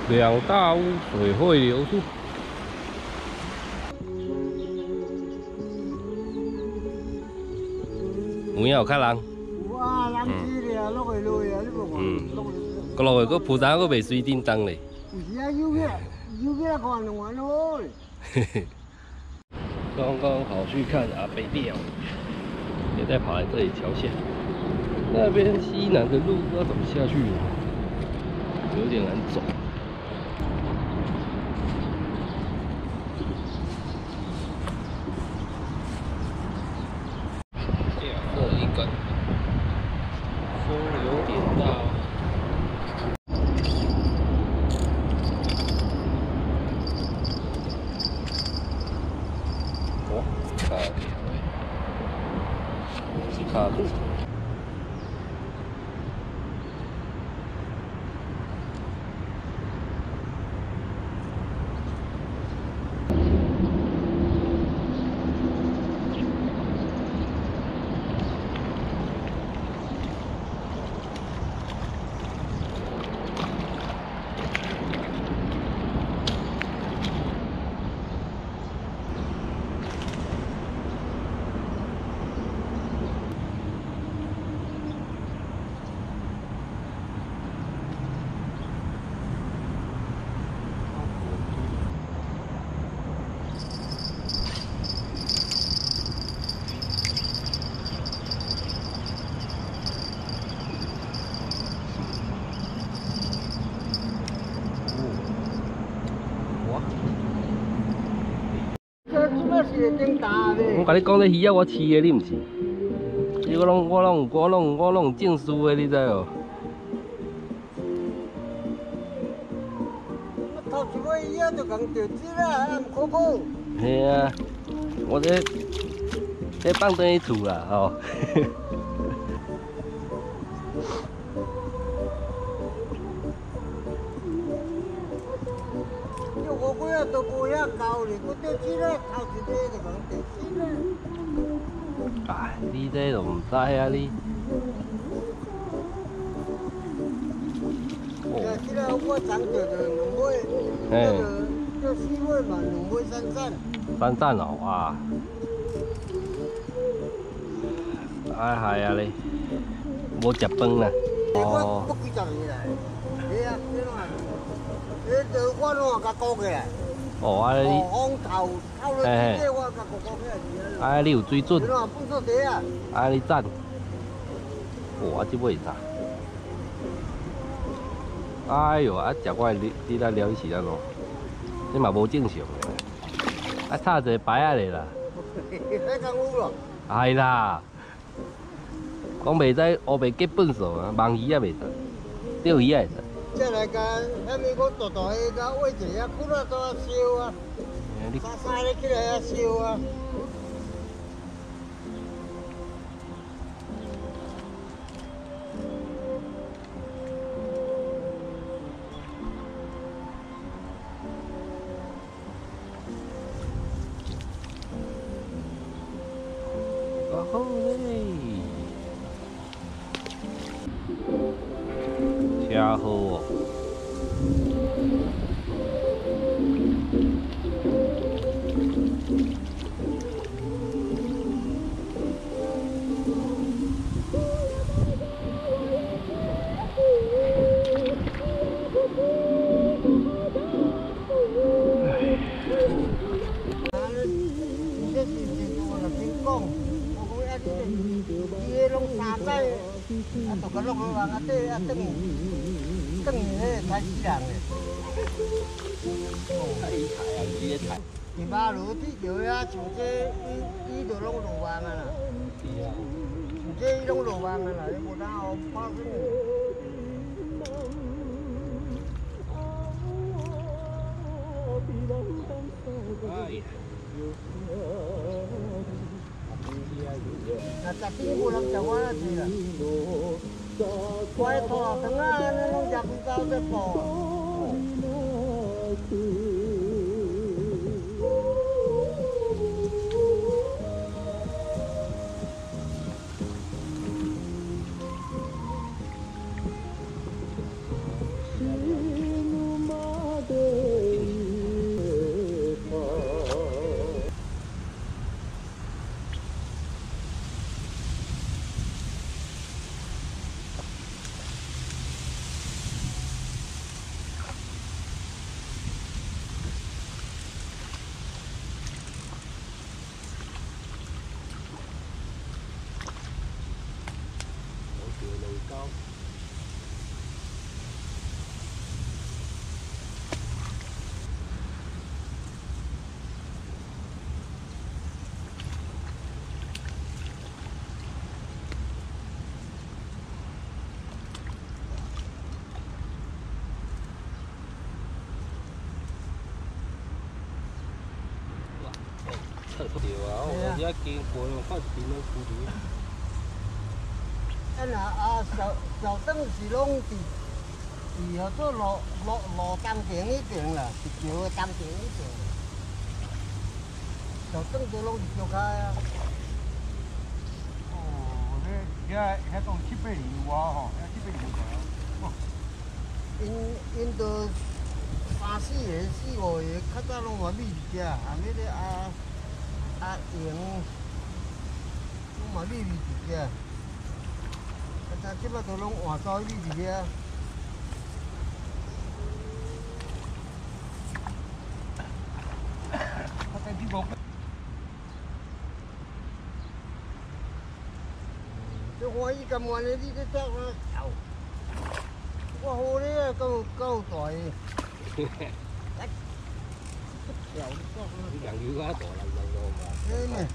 两大屋水会流出。有影有较人。 哇，人去咧，落去落去啊！你无看？落去。 个落去，个蒲山个袂水叮当嘞。 有时啊，有起来看两万咯。 嘿嘿。刚刚好去看阿北庙，也在跑来这里桥下。那边西南的路不知道怎么下去，有点难走。这一个风有点大。 卡住。我甲你讲，这鱼仔我饲的，你毋信？我拢有证书的，你知哦？ 头一尾鱼仔就讲钓只啦，唔可可。 嘿啊，我这放等于厝啦，吼。 我几啊都无遐高咧，我钓只啦，头一尾就讲钓只啦。 啊，你这都唔知啊你？ 哦。这个我昨钓着2尾，钓4尾嘛，2尾3斩。 3斩哦，哇！哎嗨啊你，无食饭啦。 哦。我几十年来，对啊，这种啊，这我拢甲搞起来。 哦，啊你。 风头透落去，我甲搞起来。 啊，你有水准。 你若本错地啊。 啊，你赞。哇，这尾啥？哎呦，啊，食我你来了是安怎？这嘛无正常的。啊，插一个牌仔咧啦。 迄讲有咯。 系啦。讲袂使乌白结本数啊，网鱼也袂使，钓鱼也会使。 这来个，遐物我大大个，甲喂一下，苦了都要烧啊。沙咧起来要烧啊。 好嘞，车好哦。 伊拢3载，啊，都甲落去往啊底啊等迄太死人诶。 太菜啊，你个菜。 伊马路铁桥遐像这，伊就拢落网啊啦。 是啊。 像这伊拢落网啊啦，你无当好拍算。 哎呀。 啊，食甜无人食我啦是啦。我迄拖长啊，安尼拢食几包在补啊。 高。对啊，我只经过，我看一边咧附近。 小灯是拢伫号做路当顶迄边啦，是桥的当顶迄边。小灯都拢是桥骹啊。 哦，遐讲7、8年有啊吼，遐7、8年过啊。 因都3、4个、4、5个，较早拢嘛米一只，后尾咧阿莹，拢嘛米一只。但即摆都拢换走米一只。 他在地方。 这欢喜甘愿的，你这走啊走。我好咧啊，够大个。 你人要啊大人咯嘛。 嘿咩？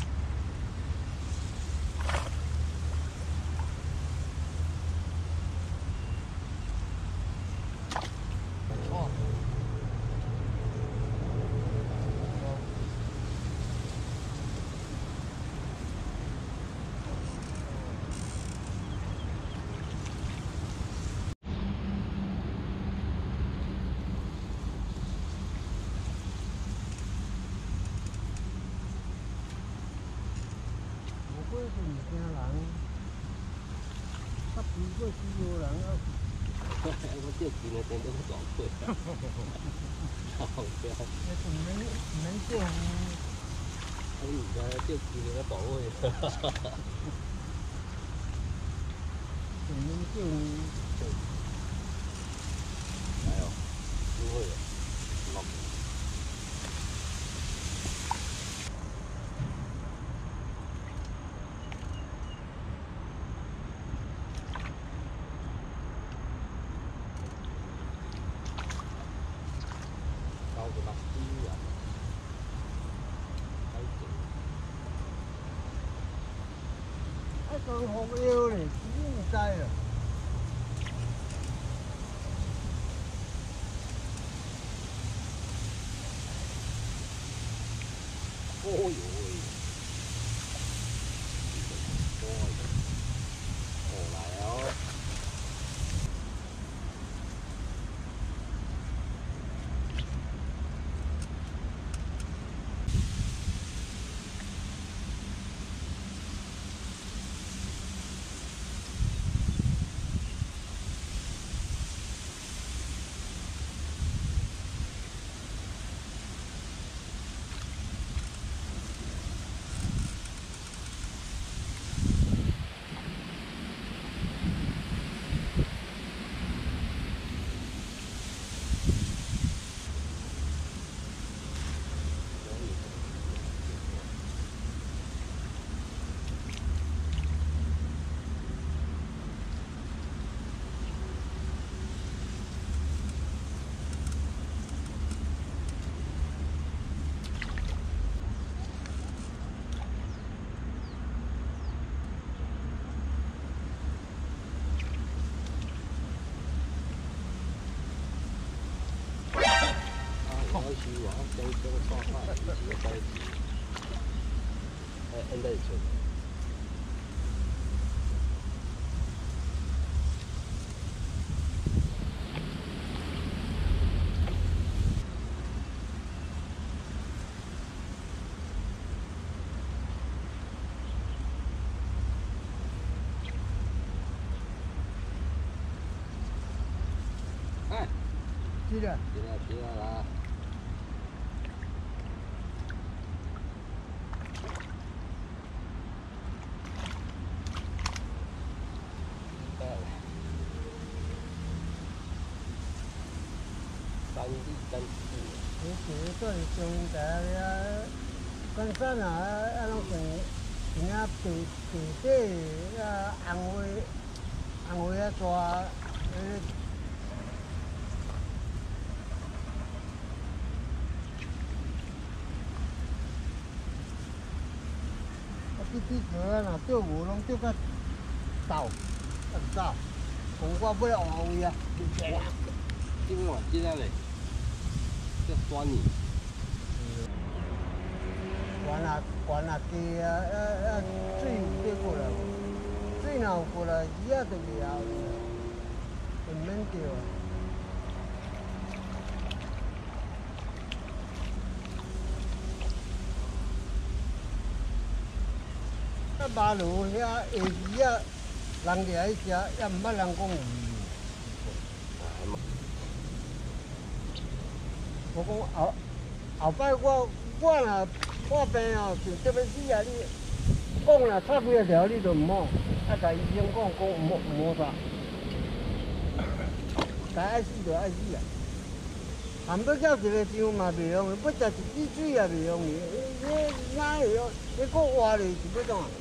哦。我是物件人，较肥过猪肉人啊。 我这钱的真都是大贵啊！好笑。 那唔免叫。 哎，而家这钱的大位。 唔免叫。 哎呦，不会的，老。高个目珠啊！ 还讲服药咧，你唔知啊？ 哦呦喂！来哦！是話將沙發以前嘅低字，N 得出。哎， 是的。 知道啦。 做上台啊，关山啊，啊拢是，人家地底啊红花啊抓，滴个若钓鱼拢钓到倒，走，我尾换位啊， 这边往这样嘞，叫酸泥。 关啊低啊，水有跌过来无？水若有过来，鱼仔就袂后去，就免钓啊。啊，马路遐下鱼仔，人掠去食，也毋捌人讲有鱼。我讲后摆我若破病哦，就特别死啊！你讲若插几啊条，你就毋好，啊，甲医生讲毋好插，该爱死就爱死啊！含要叫一个箱嘛袂用，要食一支水也袂用，你哪会用？你搁活咧是要怎啊？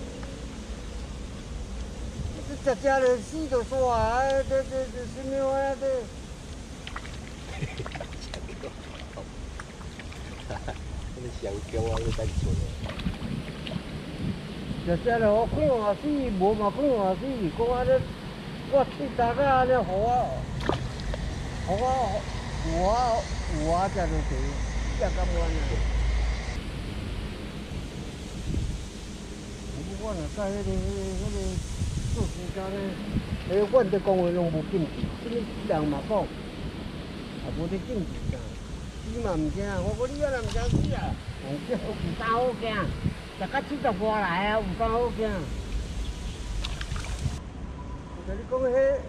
食就死就煞啊！这什么玩意啊？这。 上姜啊，你该做嘞。 就咯，看下死，无嘛看下死，讲啊咧，我去大家安尼，互我食就济，也甘愿啊。我若甲迄个做时间咧，阮伫讲话拢无禁忌，什么人嘛讲，也无咧禁忌啊。死嘛毋惊，我讲你啊，若毋惊死啊，有啥好惊？食到70外来啊，有啥好惊？我甲你讲，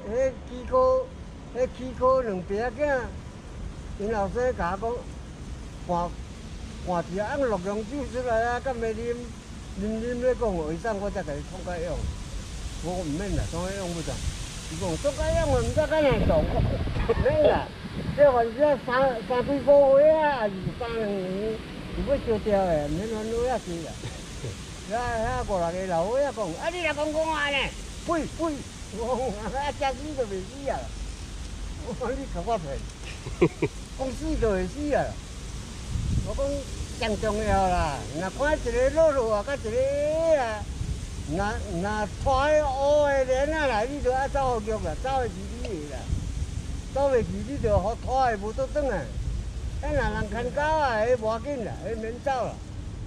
迄起考两爸囝，因后生甲我讲，换一个落洋酒出来啊，敢会啉咧讲，为啥我才甲伊创甲用？我讲毋免啦，创甲用不着。伊讲创甲用我毋知敢会懂，免啦。这反正三几个月啊，是3、2年，就要烧掉的，免乱落遐济啦。遐5、6个老伙仔讲，啊你若讲安尼，喂，我讲食死就袂死啊！我讲你甲我骗，讲死就会死啊！我讲上重要啦，若看一个落啊，甲一个啊，若拖迄乌的链仔来，你就爱走好局啦，走会去你的啦。走袂去，你就互拖的无倒转啊！若人牵狗啊，迄无要紧啦，迄免走啦。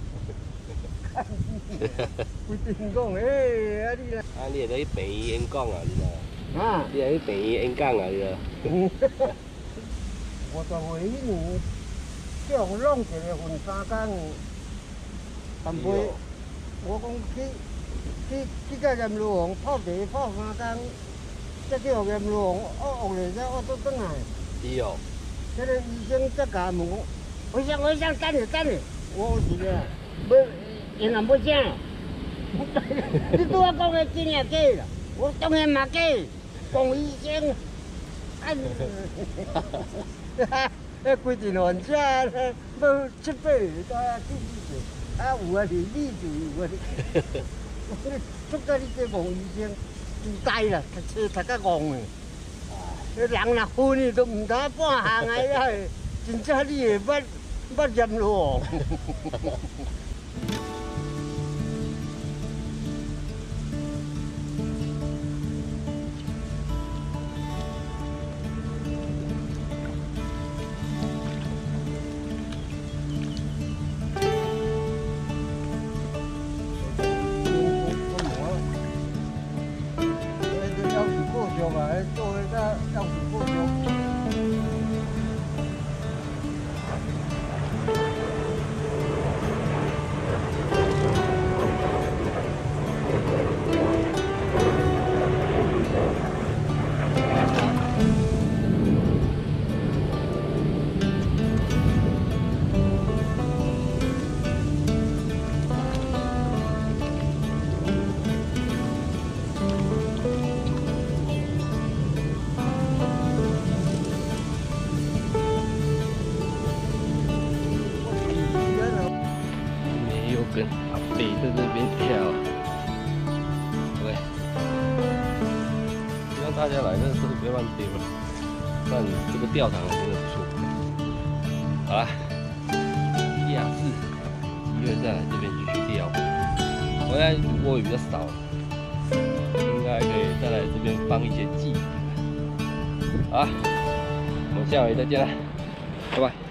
规定讲，啊你啦。 啊，你会去病院演讲啊，你知？ 啊。 你会去病院演讲啊，你知？ 我就为迄年叫我弄一个分3工，但袂，我讲去甲阎罗王泡茶泡3工。再叫阎罗王学咧，才学倒转来。 是哦。 迄个医生才甲问我，为啥等咧？我是咧，要因若要啥？你拄仔讲的真也假啦？我当然嘛假，讲医生。迄规阵患者咧，要7、8个在遐救治，啊有啊是你就有啊。出到你这讲医生。自大啦，册读甲戆诶！人若昏去都毋敢半项啊，遐个真正你会捌阎罗王。做迄个要是过桥。 大家来，真的是不要乱丢了。但这个钓场真的不错。好啦，下次机会再来这边继续钓。回来如果鱼比较少，应该可以再来这边放一些鲫鱼。好，我们下回再见啦，拜拜。